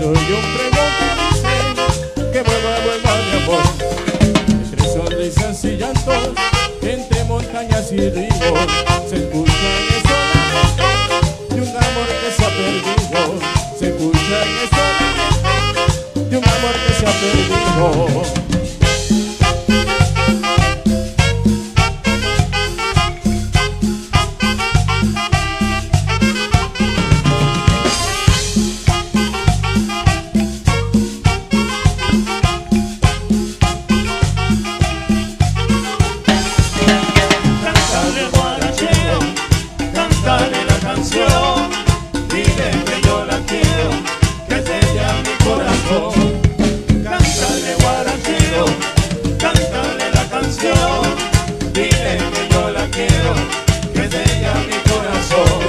soy un pregón que dice que vuelva mi amor. Entre sonrisas y llantos, entre montañas y ríos, se escuchan esos lamentos de un amor que se ha perdido. Se escuchan esos lamentos de un amor que se ha perdido. Cántale la canción, dile que yo la quiero, que es ella mi corazón. Cántale guarachero, cántale la canción, dile que yo la quiero, que es ella mi corazón.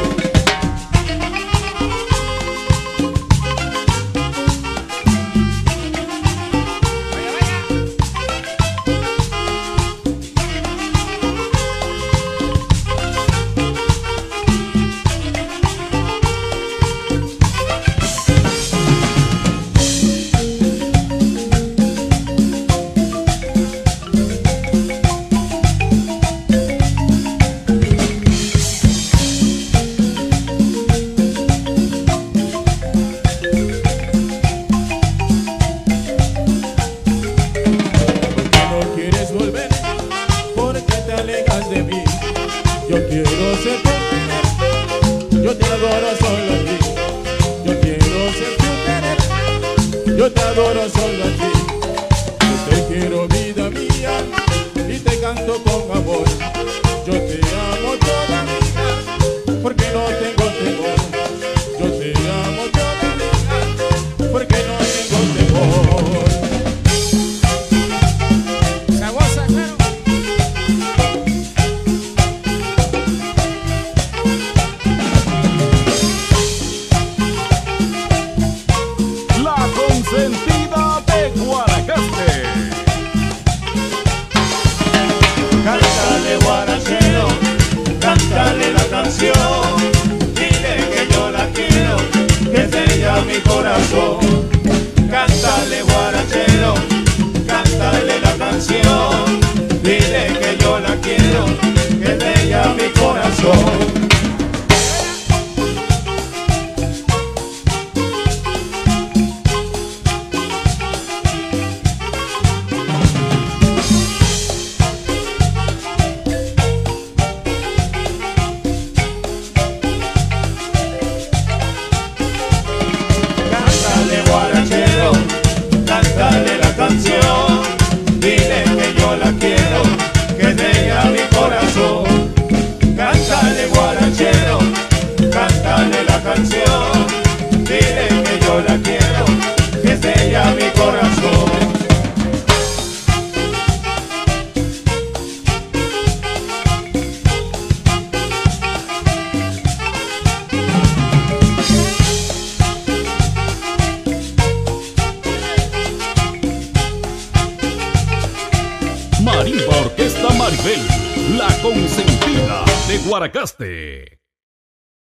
De mí, yo quiero ser tu querer, yo te adoro solo a ti. Yo quiero ser tu querer, yo te adoro solo a ti. Yo te quiero vida mía y te canto con amor. Yo te amo toda vida porque no tengo temor. Yo te amo toda vida porque no tengo temor. Sagosa, claro. Consentida de Guanacaste. Cántale guarachero, cántale la canción, dile que yo la quiero, que es ella mi corazón. Cántale guarachero, cántale la canción, dile que yo la quiero, que es ella mi corazón. Cántale la canción, dile que yo la quiero, que es de ella mi corazón. Cántale guarachero, cántale la canción, dile que yo la quiero, que es de ella mi corazón. Marimba Orquesta Maribel, la consentida de Guanacaste.